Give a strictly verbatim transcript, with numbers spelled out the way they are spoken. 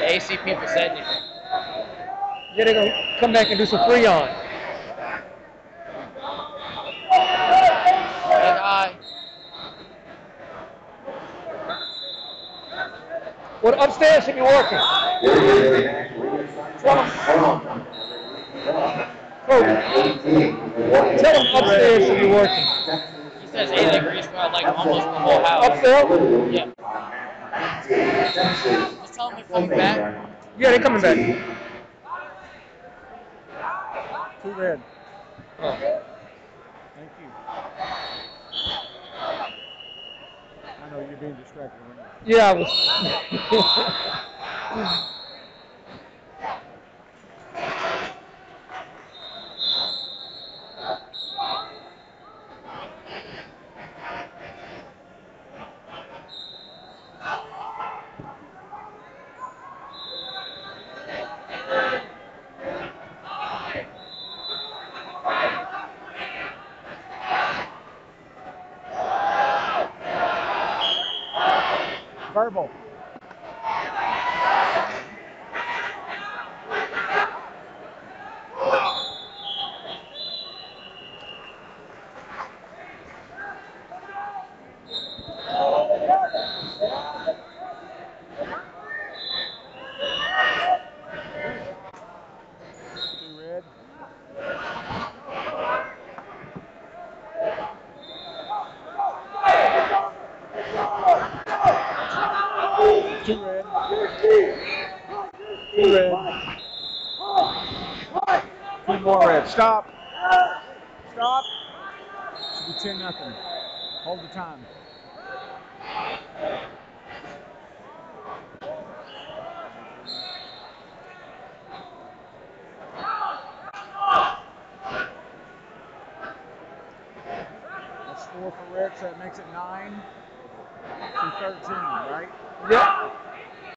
A C people said anything. Yeah, they're gonna come back and do some free on. Say hi. Well, upstairs should be working. Tell them, tell them upstairs should be working. He says eighty degrees throughout like almost the whole house. Upstairs? Yeah. Just tell them they're coming back. Yeah, they're coming back. Two red. Oh. Thank you. I know you're being distracted, weren't you? Yeah, I was. Verbal. Two red. Two red. Two red. Two more red. Stop. Stop. Should be ten nothing. Hold the time. That's four for red, so that makes it nine to thirteen, right? Yep.